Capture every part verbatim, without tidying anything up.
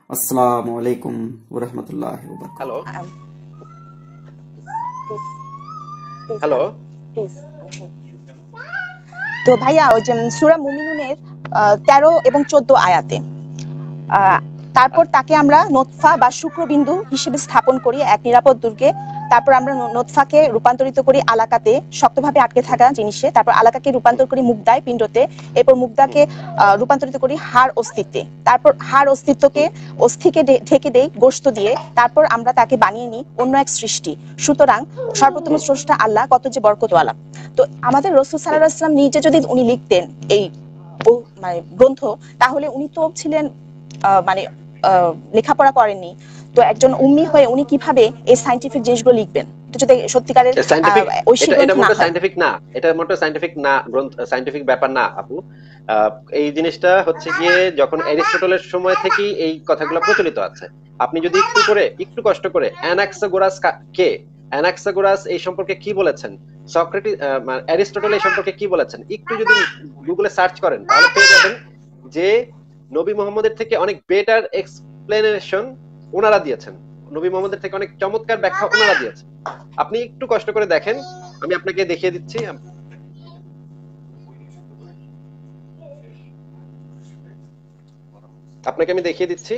আসসালামু আলাইকুম ওয়া রাহমাতুল্লাহি ওয়া হ্যালো বারাকাতুহু। হ্যালো তো ভাইয়া ওই যে সূরা মুমিনুনের আহ, তেরো এবং চোদ্দ আয়াতে আহ, তারপর তাকে আমরা নোৎফা বা শুক্রবিন্দু হিসেবে স্থাপন করি এক নিরাপদ দুর্গে। তারপর আমরা ন- নোৎফাকে রূপান্তরিত করি আলাকাতে, শক্তভাবে আটকে থাকা জিনিসে। তারপর আলাকাকে রূপান্তর করি মুগদায়, পিণ্ডতে। এরপর মুগদাকে আহ, রূপান্তরিত করি হাড় অস্তিত্বে। তারপর হাড় অস্তিত্বকে অস্থিকে ঢে- ঢেকে দেই গোশত দিয়ে। তারপর আমরা তাকে বানিয়ে নিই অন্য এক সৃষ্টি। সুতরাং সর্বোত্তম স্রষ্টা আল্লাহ কত যে বরকতওয়ালা। তো আমাদের রসুল সাল্লাল্লাহু আলাইহি ওয়াসাল্লাম নিজে যদি উনি লিখতেন এই ও- মানে গ্রন্থ, তাহলে উনি তো ছিলেন আহ, মানে আহ, লেখাপড়া করেননি। তো একজন উম্মি হয়ে উনি কিভাবে এই সায়েন্টিফিক জিনিসগুলো লিখবেন? এটা যদি সত্যিকারের আহ, সায়েন্টিফিক ঐশী এটা এটা গ্রন্থ না মোটো হয়। সায়েন্টিফিক না, এটা মোটো সায়েন্টিফিক না, গ্রন্থ সায়েন্টিফিক ব্যাপার না আপু। আহ, এই জিনিসটা হচ্ছে গিয়ে যখন অ্যারিস্টটলের সময় থেকেই এই কথাগুলো প্রচলিত আছে। আপনি যদি একটু করে একটু কষ্ট করে অ্যানাক্সাগোরাস কা- কে অ্যানাক্সাগোরাস এই সম্পর্কে কি বলেছেন, সক্রেটিস অ্যারিস্টটল এই সম্পর্কে কি বলেছেন, একটু যদি গুগলে সার্চ করেন তাহলে পেয়ে যাবেন যে নবী মোহাম্মদের থেকে অনেক বেটার এক্সপ্লেনেশন ওনারা দিয়েছেন। নবী মোহাম্মদের থেকে অনেক চমৎকার ব্যাখ্যা ওনারা দিয়েছেন। আপনি একটু কষ্ট করে দেখেন, আমি আপনাকে দেখিয়ে দিচ্ছি। আপনাকে আমি দেখিয়ে দিচ্ছি।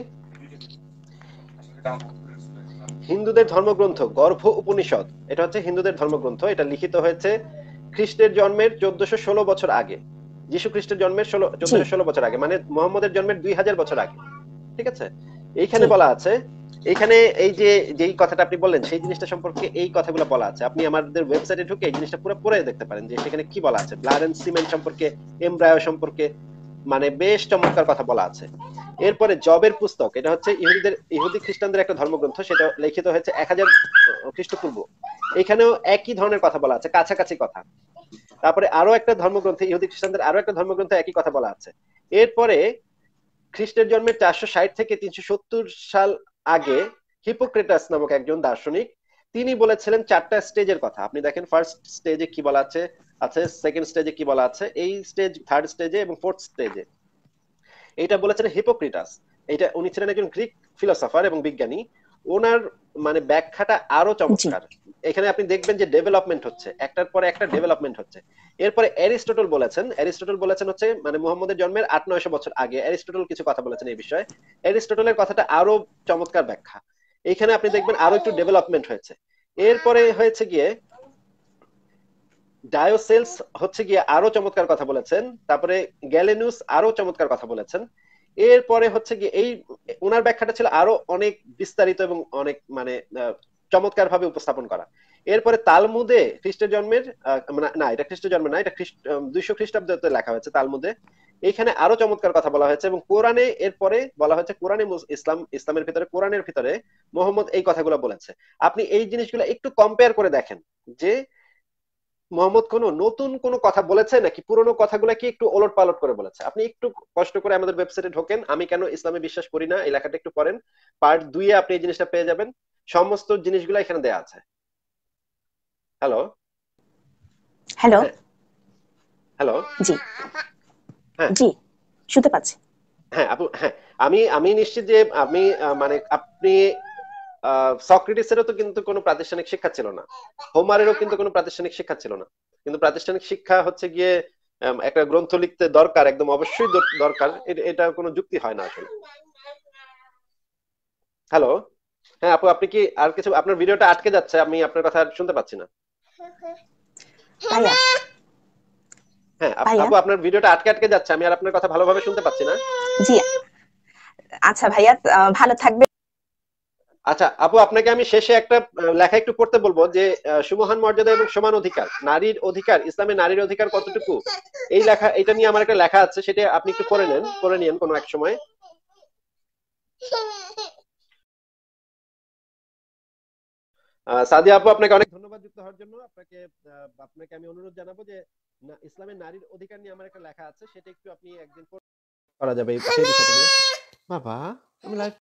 হিন্দুদের ধর্মগ্রন্থ গর্ভ উপনিষদ, এটা হচ্ছে হিন্দুদের ধর্মগ্রন্থ। এটা লিখিত হয়েছে খ্রিস্টের জন্মের চোদ্দশো ষোলো বছর আগে। যীশু খ্রিস্টের জন্মের ষোলো জি চোদ্দশো ষোলো বছর আগে, মানে মোহাম্মদের জন্মের দুই হাজার বছর আগে। ঠিক আছে, এইখানে জি বলা আছে, এইখানে এই যে যেই কথাটা আপনি বললেন সেই জিনিসটা সম্পর্কে এই কথাগুলো বলা আছে। আপনি আমাদের ওয়েবসাইটে ঢুকে এই জিনিসটা পুরো পড়ে দেখতে পারেন যে সেখানে কি বলা আছে, ব্লাড এন্ড সিমেন্ট সম্পর্কে, এমব্রায়ো সম্পর্কে, মানে বেশ চমৎকার কথা বলা আছে। এরপরে জবের পুস্তক, এটা হচ্ছে ইহুদিদের ইহুদি খ্রিস্টানদের একটা ধর্মগ্রন্থ, সেটা লিখিত হয়েছে এক হাজার খ্রিস্টপূর্ব। এখানেও একই ধরনের কথা বলা আছে, কাছাকাছি কথা। তারপরে আরো একটা ধর্মগ্রন্থে, ইহুদি খ্রিস্টানদের আরো একটা ধর্মগ্রন্থে একই কথা বলা আছে। এরপরে খ্রিস্টের জন্মের চারশো ষাট থেকে তিনশো সত্তর সাল আগে হিপোক্রেটাস নামক একজন দার্শনিক, তিনি বলেছিলেন চারটা স্টেজের কথা। আপনি দেখেন ফার্স্ট স্টেজে কি বলা আছে, আছে সেকেন্ড স্টেজে কি বলা আছে, এই স্টেজ থার্ড স্টেজে এবং ফোর্থ স্টেজে। এটা বলেছেন হিপোক্রিটাস। এটা উনি ছিলেন একজন গ্রিক ফিলোসফার এবং বিজ্ঞানী। ওনার মানে ব্যাখ্যাটা আরো জি চমৎকার। এখানে আপনি দেখবেন যে ডেভেলপমেন্ট হচ্ছে, একটার পরে একটা ডেভেলপমেন্ট হচ্ছে। এরপরে অ্যারিস্টটল বলেছেন, অ্যারিস্টটল বলেছেন হচ্ছে মানে মুহাম্মদের জন্মের আট নয়শো বছর আগে অ্যারিস্টটল কিছু কথা বলেছেন এই বিষয়ে। অ্যারিস্টটলের কথাটা আরো চমৎকার ব্যাখ্যা। এখানে আপনি দেখবেন আরো একটু ডেভেলপমেন্ট হয়েছে। এরপরে হয়েছে গিয়ে ডায়োসেলস হচ্ছে গিয়ে আরো চমৎকার কথা বলেছেন। তারপরে গ্যালেনুস আরো চমৎকার কথা বলেছেন। এরপরে হচ্ছে গিয়ে এই ওনার ব্যাখ্যাটা ছিল আরো অনেক বিস্তারিত এবং অনেক মানে চমৎকার ভাবে উপস্থাপন করা। এরপরে তালমুদে খ্রিস্টের জন্মের আহ, না না, এটা খ্রিস্টের জন্মের না, এটা খ্রিস্ট দুইশো খ্রিস্টাব্দে লেখা হয়েছে তালমুদে। এখানে আরো চমৎকার কথা বলা হয়েছে এবং কোরআনে এরপরে বলা হয়েছে কোরআনে মুস- ইসলাম ইসলামের ভিতরে কোরআনের ভিতরে মোহাম্মদ এই কথাগুলো বলেছে। আপনি এই জিনিসগুলো একটু কম্পেয়ার করে দেখেন যে মোহাম্মদ কোনো নতুন কোনো কথা বলেছে নাকি পুরোনো কথাগুলো কি একটু ওলট পালট করে বলেছে। আপনি একটু কষ্ট করে আমাদের ওয়েবসাইটে ঢোকেন, আমি কেন ইসলামে বিশ্বাস করি না এই লেখাটা একটু পড়েন। পার্ট দুই এ আপনি এই জিনিসটা পেয়ে যাবেন। সমস্ত জিনিসগুলো এখানে দেয়া আছে। হ্যালো, হ্যালো হ্যাঁ, হ্যালো, জি হ্যাঁ, জি শুনতে পাচ্ছি। হ্যাঁ আপু, হ্যাঁ। আমি আমি নিশ্চিত যে আমি আহ, মানে আপনি আহ সক্রেটিসেরও তো কিন্তু কোনো প্রাতিষ্ঠানিক শিক্ষা ছিল না, হোমারেরও কিন্তু কোনো প্রাতিষ্ঠানিক শিক্ষা ছিল না। কিন্তু প্রাতিষ্ঠানিক শিক্ষা হচ্ছে গিয়ে আম, একটা গ্রন্থ লিখতে দরকার, একদম অবশ্যই দর- দরকার। এ- এটা কোনো যুক্তি হয় না আসলে। হ্যালো, হ্যাঁ আপু, আপনি কি আর কিছু, আপনার ভিডিওটা আটকে যাচ্ছে, আমি আপনার কথা আর শুনতে পাচ্ছি না। ভাইয়া হ্যাঁ আপ- ভাইয়া আপু, আপনার ভিডিওটা আটকে আটকে যাচ্ছে, আমি আর আপনার কথা ভালোভাবে শুনতে পাচ্ছি না। জি আচ্ছা ভাইয়া, আহ, ভালো থাকবে। আচ্ছা আপু, আপনাকে আমি শেষে একটা আহ, লেখা একটু পড়তে বলবো যে আহ, সুমহান মর্যাদা এবং সমান অধিকার, নারীর অধিকার, ইসলামে নারীর অধিকার কতটুকু, এই লেখা, এটা নিয়ে আমার একটা লেখা আছে, সেটা আপনি একটু পড়ে নেন, পড়ে নিন কোনো এক সময়। আহ, সাদিয়া আপু, আপনাকে অনেক ধন্যবাদ যুক্ত হওয়ার জন্য। আপনাকে আহ, আপনাকে আমি অনুরোধ জানাবো যে না, ইসলামের নারীর অধিকার নিয়ে আমার একটা লেখা আছে, সেটা একটু আপনি একদিন পড়- করা যাবে এই সেই বিষয়টা নিয়ে। বাবা, আমি লাইভ